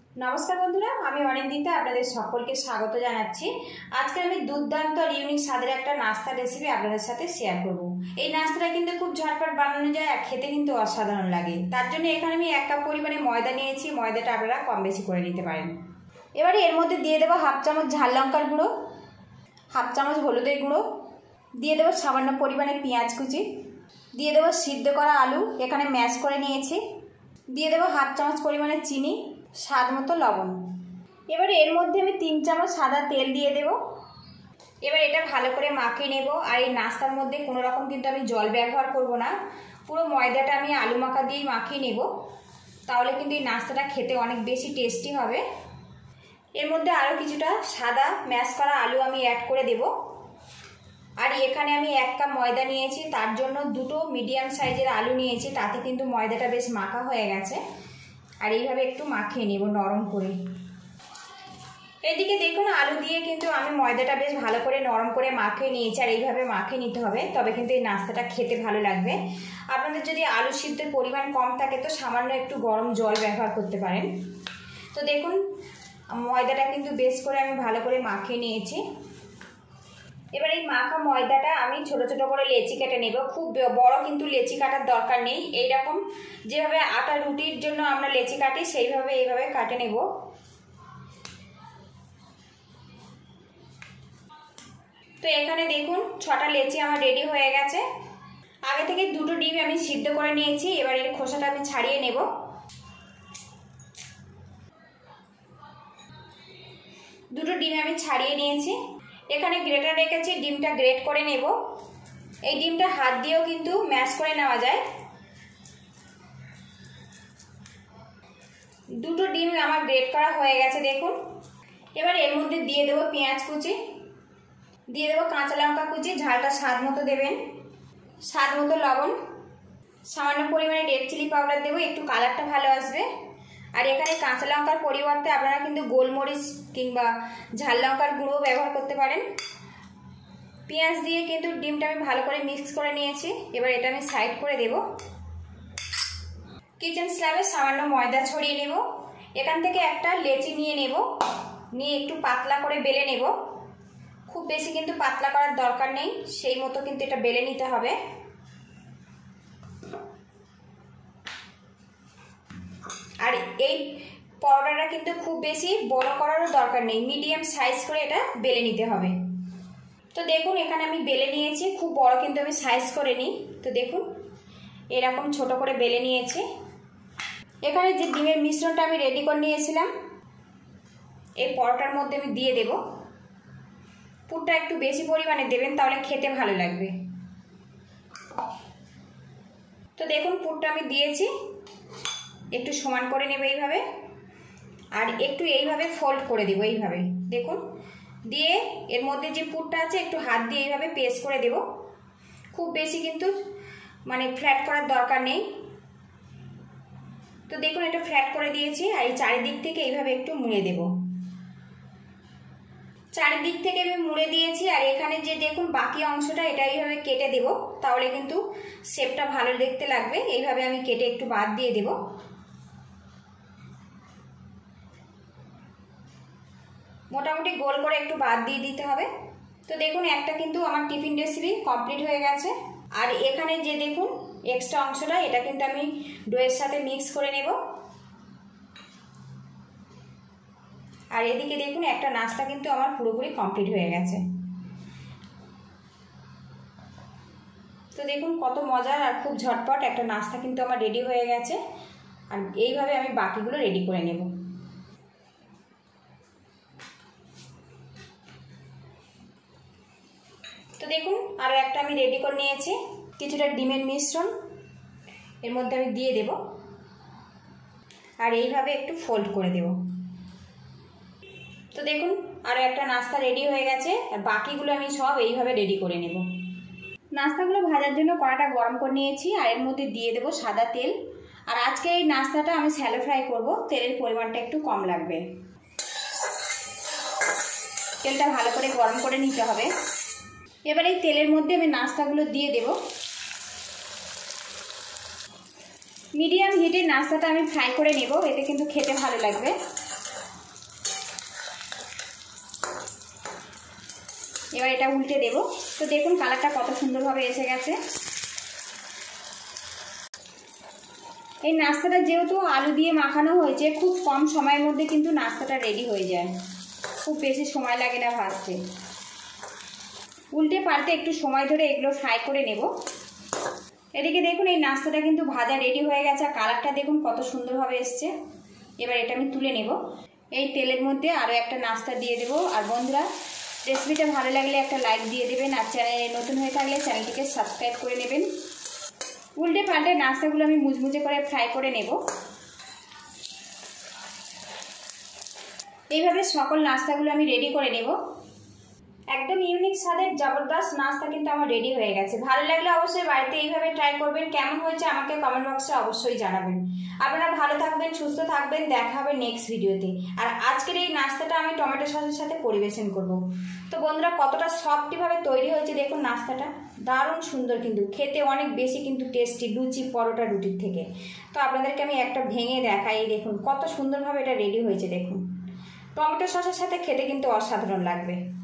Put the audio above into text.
নমস্কার বন্ধুরা, আমি অনিন্দিতা আপনাদের সকলকে স্বাগত জানাচ্ছি। আজকে আমি দুর্দান্ত আর ইউনিক স্বাদের একটা নাস্তা রেসিপি আপনাদের সাথে শেয়ার করব। এই নাস্তাটা কিন্তু খুব ঝটপট বানানো যায় আর খেতে কিন্তু অসাধারণ লাগে। তার জন্য এখানে আমি 1 কাপ পরিমাণে ময়দা নিয়েছি। ময়দাটা আপনারা কম বেশি করে নিতে পারেন। এবারে এর মধ্যে দিয়ে দেবো 1/2 চামচ ঝাল লঙ্কার গুঁড়ো, 1/2 চামচ হলুদের গুঁড়ো, দিয়ে দেবো সামান্য পরিমাণে পেঁয়াজ কুচি, দিয়ে দেবো সিদ্ধ করা আলু এখানে ম্যাশ করে নিয়েছি, দিয়ে দেবো 1/2 চামচ পরিমাণে চিনি, স্বাদ মতো লবণ। এবারে এর মধ্যে আমি 3 চামচ সাদা তেল দিয়ে দেব। এবার এটা ভালো করে মাখিয়ে নেব। আর এই নাস্তার মধ্যে কোনো রকম কিন্তু আমি জল ব্যবহার করব না, পুরো ময়দাটা আমি আলু মাখা দিয়েই মাখিয়ে নেব। তাহলে কিন্তু এই নাস্তাটা খেতে অনেক বেশি টেস্টি হবে। এর মধ্যে আরও কিছুটা সাদা ম্যাশ করা আলু আমি অ্যাড করে দেব। আর এখানে আমি 1 কাপ ময়দা নিয়েছি, তার জন্য 2টো মিডিয়াম সাইজের আলু নিয়েছি। তাতে কিন্তু ময়দাটা বেশ মাখা হয়ে গেছে। আর এইভাবে একটু মাখিয়ে নেব নরম করে। এদিকে দেখুন আলু দিয়ে কিন্তু আমি ময়দাটা বেশ ভালো করে নরম করে মাখিয়ে নিয়েছি। আর এইভাবে মাখিয়ে নিতে হবে, তবে কিন্তু এই নাস্তাটা খেতে ভালো লাগবে। আপনাদের যদি আলু সিদ্ধের পরিমাণ কম থাকে তো সামান্য একটু গরম জল ব্যবহার করতে পারেন। তো দেখুন ময়দাটা কিন্তু বেশ করে আমি ভালো করে মাখিয়ে নিয়েছি। এবার এই মাখা ময়দাটা আমি ছোট ছোট করে লেচি কেটে নেব। খুব বড় কিন্তু লেচি কাটার দরকার নেই। এইরকম যেভাবে আটা রুটির জন্য আমরা লেচি কাটি সেইভাবে এইভাবে কাটে নেব। তো এখানে দেখুন 6টা লেচি আমার রেডি হয়ে গেছে। আগে থেকে 2টো ডিম আমি সিদ্ধ করে নিয়েছি। এবার এর খোসাটা আমি ছাড়িয়ে নেব। দুটো ডিম আমি ছাড়িয়ে নিয়েছি। এখানে গ্রেটার রেখেছি, ডিমটা গ্রেট করে নেব। এই ডিমটা হাত দিয়েও কিন্তু ম্যাশ করে নেওয়া যায়। 2টো ডিম আমার গ্রেট করা হয়ে গেছে দেখুন। এবার এর মধ্যে দিয়ে দেবো পেঁয়াজ কুচি, দিয়ে দেবো কাঁচা লঙ্কা কুচি, ঝালটা স্বাদ মতো দেবেন, স্বাদ মতো লবণ, সামান্য পরিমাণে রেড চিলি পাউডার দেবো, একটু কালারটা ভালো আসবে। আর এখানে কাঁচা লঙ্কার পরিবর্তে আপনারা কিন্তু গোলমরিচ কিংবা ঝাল লঙ্কার গুঁড়ো ব্যবহার করতে পারেন। পেঁয়াজ দিয়ে কিন্তু ডিমটা আমি ভালো করে মিক্স করে নিয়েছি। এবার এটা আমি সাইড করে দেব। কিচেন স্ল্যাবে সামান্য ময়দা ছড়িয়ে নেব। এখান থেকে একটা লেচি নিয়ে নেব, নিয়ে একটু পাতলা করে বেলে নেব। খুব বেশি কিন্তু পাতলা করার দরকার নেই, সেই মতো কিন্তু এটা বেলে নিতে হবে। আর এই পরোটাটা কিন্তু খুব বেশি বড় করারও দরকার নেই, মিডিয়াম সাইজ করে এটা বেলে নিতে হবে। তো দেখুন এখানে আমি বেলে নিয়েছি, খুব বড় কিন্তু আমি সাইজ করে নিই। তো দেখুন এরকম ছোট করে বেলে নিয়েছি। এখানে যে ডিমের মিশ্রণটা আমি রেডি করে নিয়েছিলাম এই পরোটার মধ্যে আমি দিয়ে দেব। পুরটা একটু বেশি পরিমাণে দেবেন, তাহলে খেতে ভালো লাগবে। তো দেখুন পুরটা আমি দিয়েছি, একটু সমান করে নেব এইভাবে। আর একটু এইভাবে ফোল্ড করে দেব এইভাবে দেখুন। দিয়ে এর মধ্যে যে পুরটা আছে একটু হাত দিয়ে এইভাবে পেস্ট করে দেব। খুব বেশি কিন্তু মানে ফ্ল্যাট করার দরকার নেই। তো দেখুন এটা ফ্ল্যাট করে দিয়েছি। আর এই চারিদিক থেকে এইভাবে একটু মুড়ে দেব। চারিদিক থেকে আমি মুড়ে দিয়েছি। আর এখানে যে দেখুন বাকি অংশটা এটা এইভাবে কেটে দেব, তাহলে কিন্তু শেপটা ভালো দেখতে লাগবে। এইভাবে আমি কেটে একটু বাদ দিয়ে দেব। মোটামুটি গোল করে একটু বাদ দিয়ে দিতে হবে। তো দেখুন একটা কিন্তু আমার টিফিন রেসিপি কমপ্লিট হয়ে গেছে। আর এখানে যে দেখুন এক্সট্রা অংশটা এটা কিন্তু আমি ডোয়ের সাথে মিক্স করে নেব। আর এদিকে দেখুন একটা নাস্তা কিন্তু আমার পুরোপুরি কমপ্লিট হয়ে গেছে। তো দেখুন কত মজার আর খুব ঝটপট একটা নাস্তা কিন্তু আমার রেডি হয়ে গেছে। আর এইভাবে আমি বাকিগুলো রেডি করে নেব। তো দেখুন আরও একটা আমি রেডি করে নিয়েছি। কিছুটা ডিমের মিশ্রণ এর মধ্যে আমি দিয়ে দেব। আর এইভাবে একটু ফোল্ড করে দেব। তো দেখুন আরও একটা নাস্তা রেডি হয়ে গেছে। আর বাকিগুলো আমি সব এইভাবে রেডি করে নেব। নাস্তাগুলো ভাজার জন্য কড়াটা গরম করে নিয়েছি। আর এর মধ্যে দিয়ে দেব সাদা তেল। আর আজকে এই নাস্তাটা আমি শ্যালো ফ্রাই করব, তেলের পরিমাণটা একটু কম লাগবে। তেলটা ভালো করে গরম করে নিতে হবে। এবার এই তেলের মধ্যে আমি নাস্তাগুলো দিয়ে দেব। মিডিয়াম হিটে নাস্তাটা আমি ফ্রাই করে নেব, এতে কিন্তু খেতে ভালো লাগবে। এবার এটা উল্টে দেব। তো দেখুন কালারটা কত সুন্দরভাবে এসে গেছে। এই নাস্তাটা যেহেতু আলু দিয়ে মাখানো হয়েছে, খুব কম সময়ের মধ্যে কিন্তু নাস্তাটা রেডি হয়ে যায়, খুব বেশি সময় লাগে না ভাজতে। উল্টে পাল্টে একটু সময় ধরে এগুলো ফ্রাই করে নেব। এদিকে দেখুন এই নাস্তাটা কিন্তু ভাজা রেডি হয়ে গেছে, আর কালারটা দেখুন কত সুন্দরভাবে এসছে। এবার এটা আমি তুলে নেব। এই তেলের মধ্যে আরও একটা নাস্তা দিয়ে দেবো। আর বন্ধুরা, রেসিপিটা ভালো লাগলে একটা লাইক দিয়ে দেবেন, আর চ্যানেলে নতুন হয়ে থাকলে চ্যানেলটিকে সাবস্ক্রাইব করে নেবেন। উল্টে পাল্টে নাস্তাগুলো আমি মুচমুচে করে ফ্রাই করে নেব। এইভাবে সকল নাস্তাগুলো আমি রেডি করে নেব। একদম ইউনিক স্বাদের জবরদস্ত নাস্তা কিন্তু আমার রেডি হয়ে গেছে। ভালো লাগলে অবশ্যই বাড়িতে এইভাবে ট্রাই করবেন। কেমন হয়েছে আমাকে কমেন্ট বক্সে অবশ্যই জানাবেন। আপনারা ভালো থাকবেন, সুস্থ থাকবেন। দেখা হবে নেক্সট ভিডিওতে। আর আজকের এই নাস্তাটা আমি টমেটো সসের সাথে পরিবেশন করব। তো বন্ধুরা, কতটা সফটভাবে তৈরি হয়েছে দেখুন নাস্তাটা, দারুণ সুন্দর, কিন্তু খেতে অনেক বেশি কিন্তু টেস্টি, লুচি পরোটা রুটির থেকে। তো আপনাদেরকে আমি একটা ভেঙে দেখাই, দেখুন কত সুন্দরভাবে এটা রেডি হয়েছে। দেখুন টমেটো সসের সাথে খেতে কিন্তু অসাধারণ লাগবে।